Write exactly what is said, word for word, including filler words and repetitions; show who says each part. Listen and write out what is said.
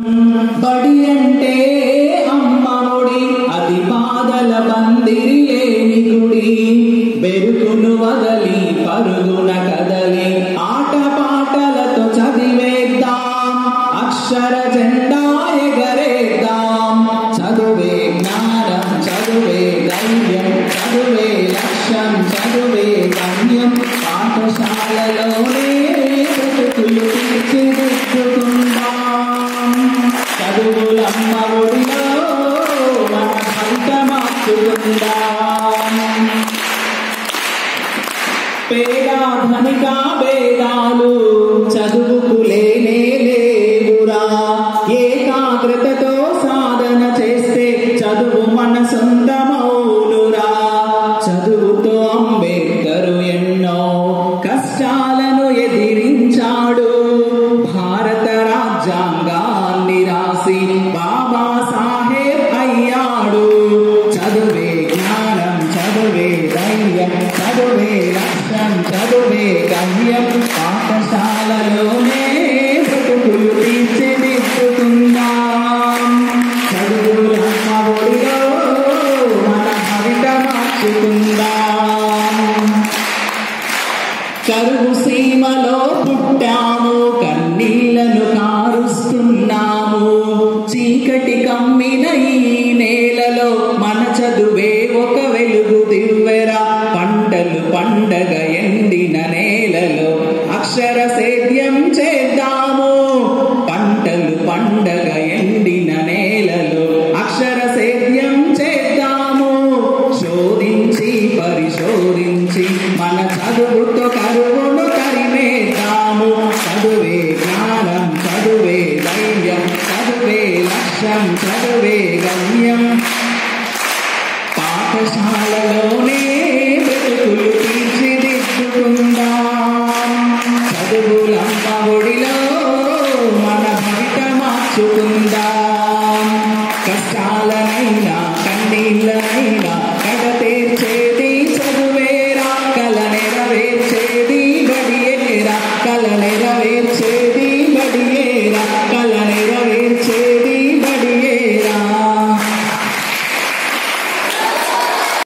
Speaker 1: బడి అంటే అమ్మ ఒడి, అది పాదల బందిరి లేని గుడి. బెరుకును వదలి పరుగున కదలి ఆట పాటలతో చదివేద్దాం, అక్షర జెండా ఎగరేద్దాం. చదువే జ్ఞానం, చదువే ధైర్యం, చదువే లక్ష్యం, చదువే గమ్యం. పాఠశాలలోనే బ్రతుకులు తీర్చిదిద్దుకుందాం. చదువులమ్మ ఒడిలో మన భవిత మార్చుకుందాం. పేద ధనిక భేదాలు చదువుకు లేనే లేవురా. ఏకాగ్రతతో సాధన చేస్తే చదువు మన సొంతమౌనురా. చదువుతో అంబేద్కరు ఎన్నో కష్టాలను ఎదిరించాడు. భారత రాజ్యాంగాన్ని రాసి బాబా సాహెబ్ అయ్యాడు. చదువే జ్ఞానం, చదువే ధైర్యం, చదువే లక్ష్యం, చదువే గమ్యం. పాఠశాలలోనే బ్రతుకులు తీర్చిదిద్దుకుందాం. చదువులమ్మ ఒడిలో మన భవిత మార్చుకుందాం. కరువు సీమలో పుట్టాము, కన్నీళ్లను కారుస్తున్నాము. చీకటి కమ్మిన ఈ నేలలో మన చదువే ఒక వెలుగు దివ్వెరా. పంటలు పండగ ఎండిన నేలలో అక్షర సేద్యం చేద్దాము. పంటలు పండగ ఎండిన నేలలో అక్షర సేద్యం చేద్దాము. శోధించి పరిశోధించి మన చదువుతో కరువును తరిమేద్దాము. చదువే జ్ఞానం, చదువే ధైర్యం, చదువే లక్ష్యం, చదువే గమ్యం. పాఠశాలలోనే బ్రతుకులు తీర్చిదిద్దుకుందాం. చదువులమ్మ ఒడిలో మన భవిత మార్చుకుందాం. కష్టాలనైనా కన్నీళ్ళనైనా కడ తీర్చేది చదువేరా. కల నెరవేర్చేది బడియేరా, కల నెరవేర్చేది